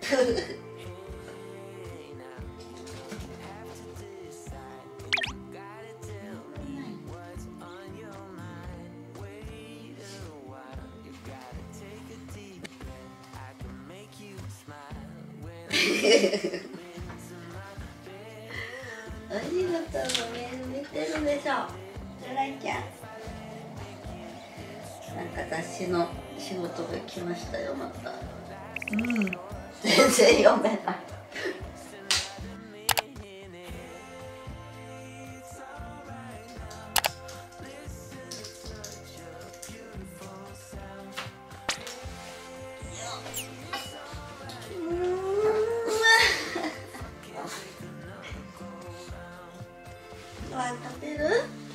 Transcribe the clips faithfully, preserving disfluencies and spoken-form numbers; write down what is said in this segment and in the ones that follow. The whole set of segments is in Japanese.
ありがとう。メール見てるでしょ。じゃないちゃん。なんか雑誌の仕事が来ましたよ、また。うん。全然読めない。ご飯食べる？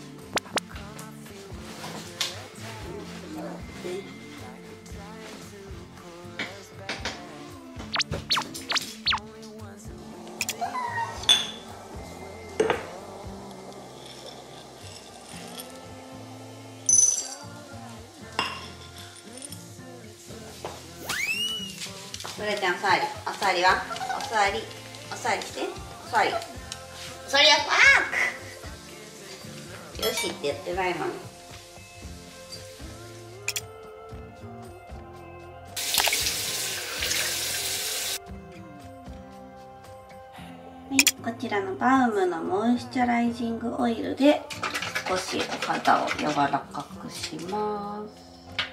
それちゃん、おさわり、おさわりは？おさわり、おさわりして、おさわり。それはパーク。よしって言ってないもん。はい、こちらのバウムのモイスチャライジングオイルで少しお肌を柔らかくします。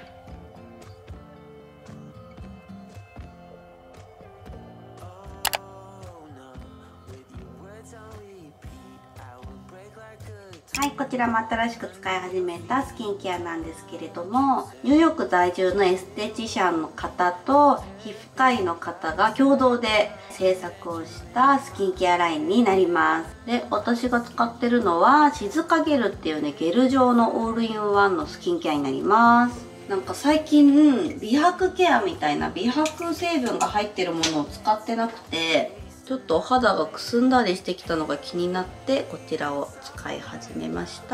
はい、こちらも新しく使い始めたスキンケアなんですけれども、ニューヨーク在住のエステティシャンの方と皮膚科医の方が共同で制作をしたスキンケアラインになります。で、私が使ってるのは静かゲルっていうね、ゲル状のオールインワンのスキンケアになります。なんか最近美白ケアみたいな美白成分が入ってるものを使ってなくて、ちょっとお肌がくすんだりしてきたのが気になってこちらを使い始めました。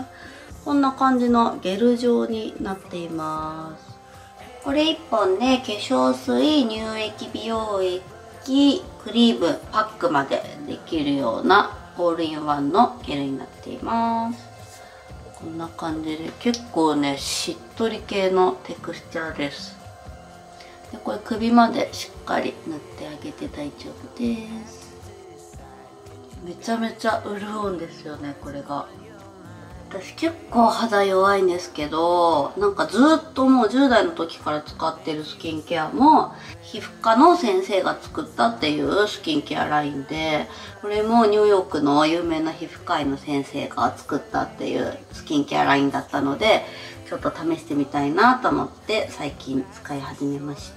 こんな感じのゲル状になっています。これいっぽんで化粧水、乳液、美容液、クリーム、パックまでできるようなオールインワンのゲルになっています。こんな感じで結構ねしっとり系のテクスチャーです。でこれ首までしっかり塗ってあげて大丈夫です。めちゃめちゃ潤うんですよね、これが。私結構肌弱いんですけど、なんかずっともうじゅう代の時から使ってるスキンケアも皮膚科の先生が作ったっていうスキンケアラインで、これもニューヨークの有名な皮膚科医の先生が作ったっていうスキンケアラインだったので、ちょっと試してみたいなと思って最近使い始めました。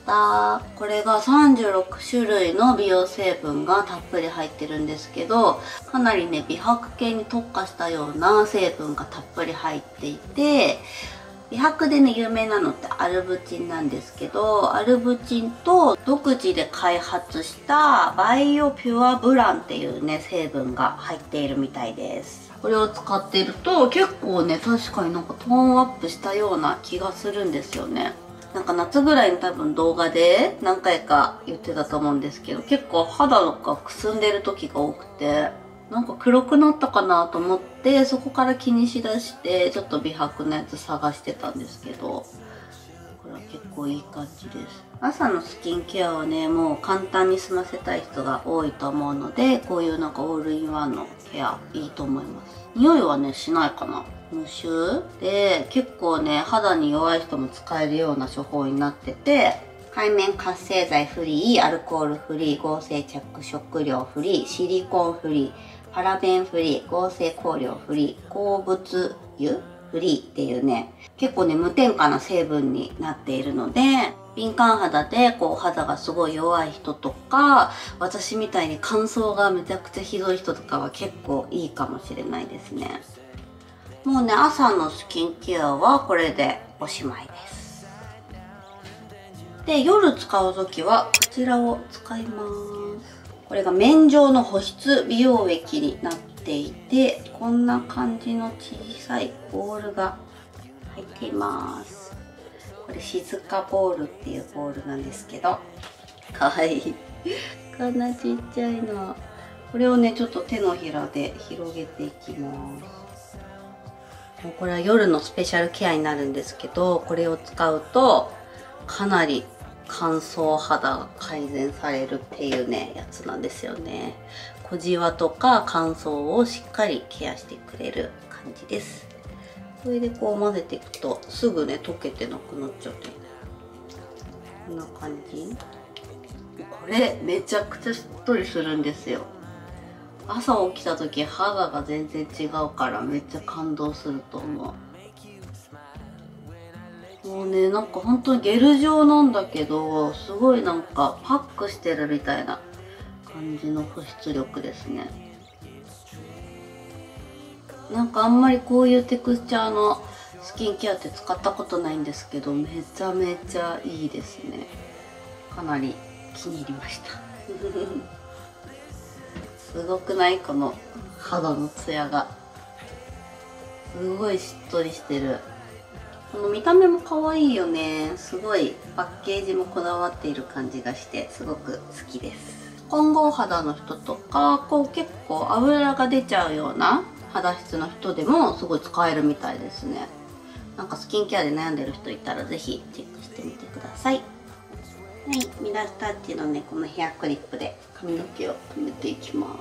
これがさんじゅうろくしゅるいの美容成分がたっぷり入ってるんですけど、かなりね美白系に特化したような成分がたっぷり入っていて、美白でね有名なのってアルブチンなんですけど、アルブチンと独自で開発したバイオピュアブランっていうね成分が入っているみたいです。これを使っていると結構ね確かになんかトーンアップしたような気がするんですよね。なんか夏ぐらいに多分動画で何回か言ってたと思うんですけど、結構肌がくすんでる時が多くて、なんか黒くなったかなと思ってそこから気にしだしてちょっと美白のやつ探してたんですけど、これは結構いい感じです。朝のスキンケアはねもう簡単に済ませたい人が多いと思うので、こういうなんかオールインワンのケアいいと思います。匂いはねしないかな。無臭で結構ね肌に弱い人も使えるような処方になってて、界面活性剤フリー、アルコールフリー、合成着色料フリー、シリコンフリー、パラベンフリー、合成香料フリー、鉱物油フリーっていうね、結構ね無添加な成分になっているので、敏感肌でこう肌がすごい弱い人とか、私みたいに乾燥がめちゃくちゃひどい人とかは結構いいかもしれないですね。もうね朝のスキンケアはこれでおしまいです。で夜使う時はこちらを使います。これが綿状の保湿美容液になっていて、こんな感じの小さいボールが入っています。これ静かボールっていうボールなんですけど、かわいいこんなちっちゃいの。これをねちょっと手のひらで広げていきます。もうこれは夜のスペシャルケアになるんですけど、これを使うとかなり乾燥肌が改善されるっていうねやつなんですよね。小じわとか乾燥をしっかりケアしてくれる感じです。それでこう混ぜていくとすぐね溶けてなくなっちゃってこんな感じ。これめちゃくちゃしっとりするんですよ。朝起きた時肌が全然違うからめっちゃ感動すると思う。もうねなんか本当にゲル状なんだけど、すごいなんかパックしてるみたいな感じの保湿力ですね。なんかあんまりこういうテクスチャーのスキンケアって使ったことないんですけど、めちゃめちゃいいですね。かなり気に入りましたすごくない？この肌のツヤがすごいしっとりしてる。この見た目も可愛いよね。すごいパッケージもこだわっている感じがしてすごく好きです。混合肌の人とかこう結構油が出ちゃうような肌質の人でもすごい使えるみたいですね。なんかスキンケアで悩んでる人いたらぜひチェックしてみてください。はい、ミラスタッチのねこのヘアクリップで髪の毛を留めていきます。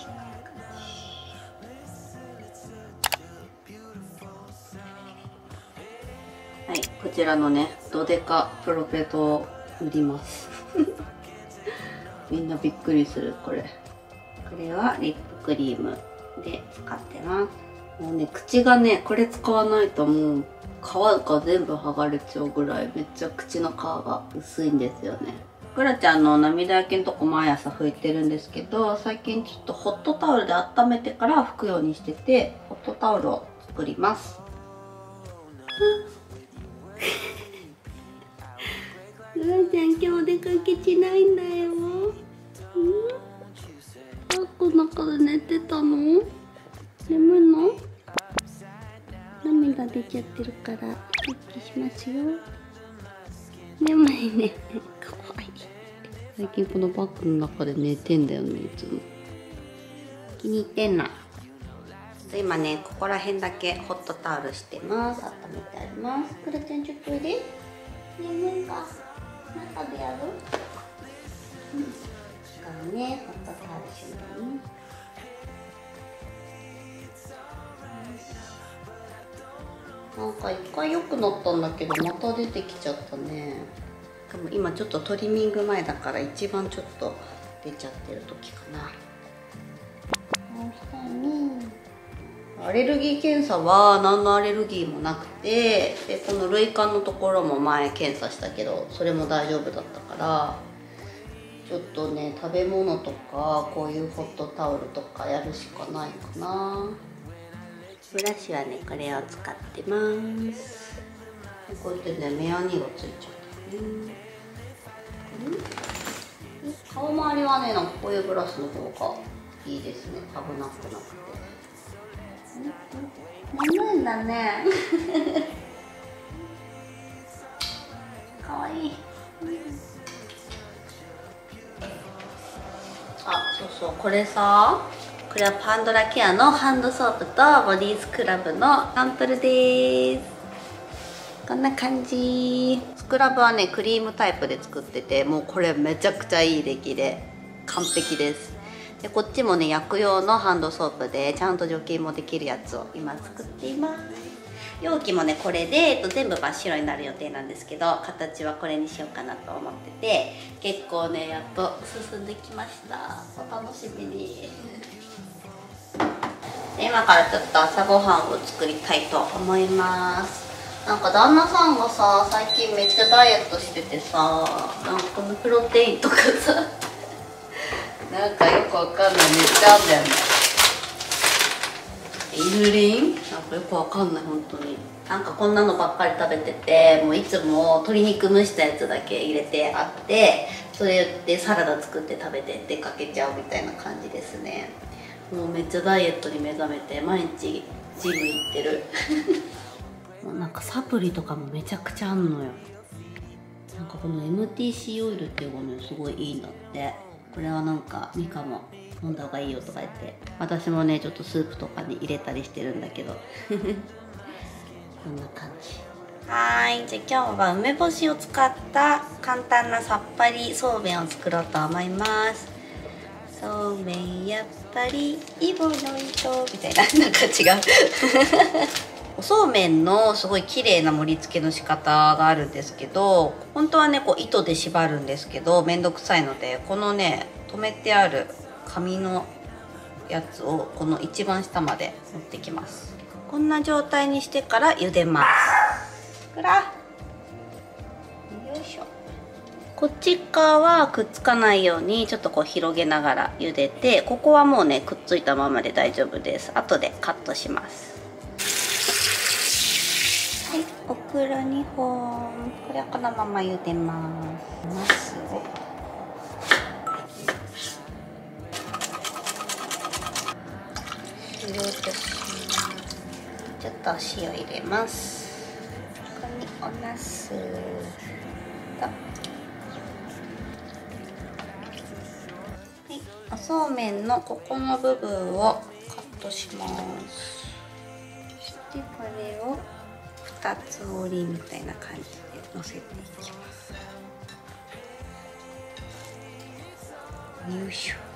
はい、こちらのねドデカプロペトを塗りますみんなびっくりするこれ。これはリップクリームで使ってます。もうね口がねこれ使わないともう皮が全部剥がれちゃうぐらいめっちゃ口の皮が薄いんですよね。グラちゃんの涙焼けのとこ毎朝拭いてるんですけど、最近ちょっとホットタオルで温めてから拭くようにしてて、ホットタオルを作ります。グラちゃん今日お出かけしないんだよ。ん？バッグの中で寝てたの？眠いの？涙出ちゃってるから息しますよ。眠いねかわいい。最近このバッグの中で寝てんだよねいつも。気に入ってんな。今ねここら辺だけホットタオルしてます。温めてあります。クラちゃんちょっとおいで。眠いか中でやる？うん。使うねホットタオルしないね。なんか一回良くなったんだけどまた出てきちゃったね。でも今ちょっとトリミング前だから一番ちょっと出ちゃってる時かな。アレルギー検査は何のアレルギーもなくて、でこの涙管のところも前検査したけどそれも大丈夫だったから、ちょっとね食べ物とかこういうホットタオルとかやるしかないかな。ブラシはねこれを使ってます。こうやってね目やにがついちゃったね。顔周りはねなんかこういうブラシの方がいいですね。危なくなくて。眠いんだねかわいい。あ、そうそう、これさ、これはパンドラケアのハンドソープとボディスクラブのサンプルです。こんな感じ。スクラブはねクリームタイプで作ってて、もうこれめちゃくちゃいい出来で完璧です。でこっちもね薬用のハンドソープでちゃんと除菌もできるやつを今作っています。容器もねこれで、えっと、全部真っ白になる予定なんですけど、形はこれにしようかなと思ってて、結構ねやっと進んできました。お楽しみに。で今からちょっと朝ごはんを作りたいと思います。なんか旦那さんがさ最近めっちゃダイエットしててさ、なんかこのプロテインとかさなんかよくわかんないめっちゃあんだよね。イヌリンなんかよくわかんない本当に。なんかこんなのばっかり食べてて、もういつも鶏肉蒸したやつだけ入れてあって、それでサラダ作って食べて出かけちゃうみたいな感じですね。もうめっちゃダイエットに目覚めて毎日ジム行ってるもうなんかサプリとかもめちゃくちゃあんのよ。 なんかこの エムティーシー オイルっていうものすごいいいんだって。これはなんかミカも飲んだ方がいいよとか言って、私もねちょっとスープとかに入れたりしてるんだけどこんな感じ。はい、じゃあ今日は梅干しを使った簡単なさっぱりそうめんを作ろうと思います。そうめんやっぱりイボの糸みたいな、なんか違うおそうめんのすごい綺麗な盛り付けの仕方があるんですけど、本当はねこう糸で縛るんですけどめんどくさいので、このね留めてある紙のやつをこの一番下まで持ってきます。こんな状態にしてから茹でます。ほら、よいしょ。こっち側はくっつかないようにちょっとこう広げながら茹でて、ここはもうねくっついたままで大丈夫です。後でカットします。はい、オクラにほん、これはこのまま茹でます。ナスを塩とします。ちょっとお塩入れます。ここにおナスと、はい、おそうめんのここの部分をカットします。そしてこれをふたつ折りみたいな感じでのせていきます。よいしょ。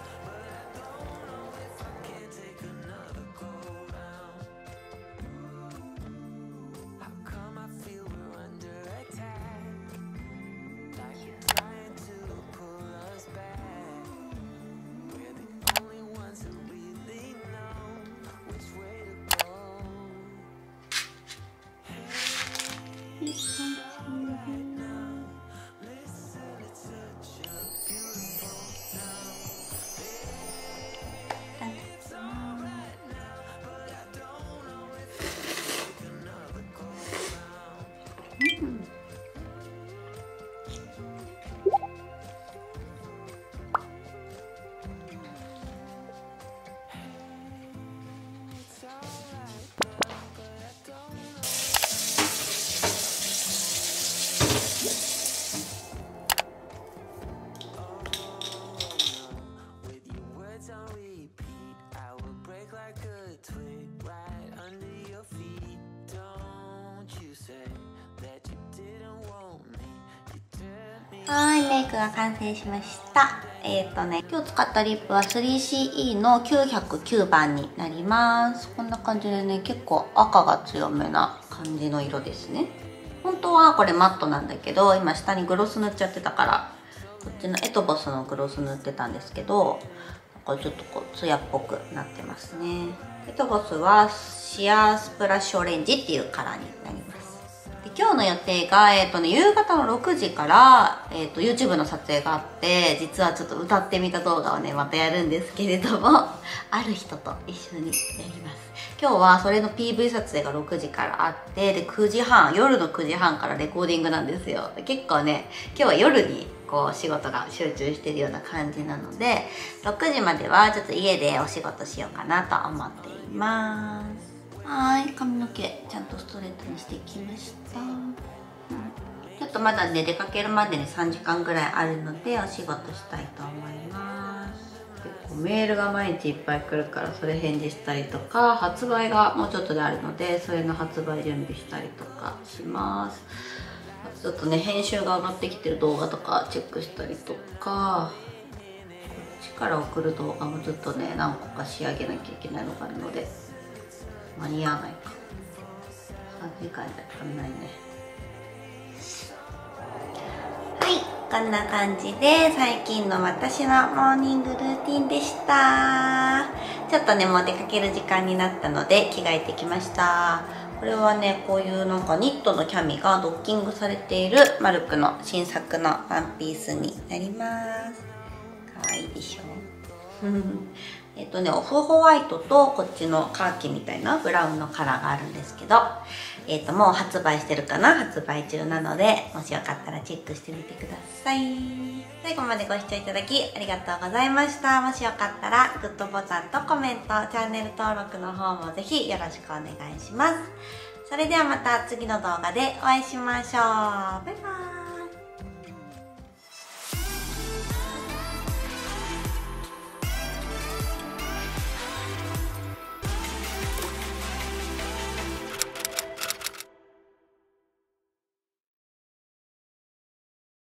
はい、メイクが完成しました。えっとね、今日使ったリップは スリーシーイー のきゅうひゃくきゅうばんになります。こんな感じでね、結構赤が強めな感じの色ですね。本当はこれマットなんだけど、今下にグロス塗っちゃってたから、こっちのエトボスのグロス塗ってたんですけど、これちょっとこうツヤっぽくなってますね。エトボスはシアースプラッシュオレンジっていうカラーになります。で今日の予定が、えーとね、夕方のろくじから、えーと YouTube の撮影があって、実はちょっと歌ってみた動画をねまたやるんですけれどもある人と一緒にやります。今日はそれの ピーブイ 撮影がろくじからあって、でくじはん、夜のくじはんからレコーディングなんですよ。で結構ね今日は夜にこう仕事が集中してるような感じなので、ろくじまではちょっと家でお仕事しようかなと思っています。はい、髪の毛ちゃんとストレートにしてきました、うん、ちょっとまだね出かけるまでにさんじかんぐらいあるのでお仕事したいと思います。結構メールが毎日いっぱい来るからそれ返事したりとか、発売がもうちょっとであるのでそれの発売準備したりとかします。あとちょっとね編集が上がってきてる動画とかチェックしたりとか、こっちから送る動画もずっとね何個か仕上げなきゃいけないのがあるので間に合わないか。さんじかんじゃ足んないね。はい、こんな感じで最近の私のモーニングルーティンでした。ちょっとねもう出かける時間になったので着替えてきました。これはねこういうなんかニットのキャミがドッキングされているマルクの新作のワンピースになります。かわいいでしょえっとねオフホワイトとこっちのカーキみたいなブラウンのカラーがあるんですけど、えっともう発売してるかな、発売中なのでもしよかったらチェックしてみてください。最後までご視聴いただきありがとうございました。もしよかったらグッドボタンとコメント、チャンネル登録の方もぜひよろしくお願いします。それではまた次の動画でお会いしましょう。バイバーイ。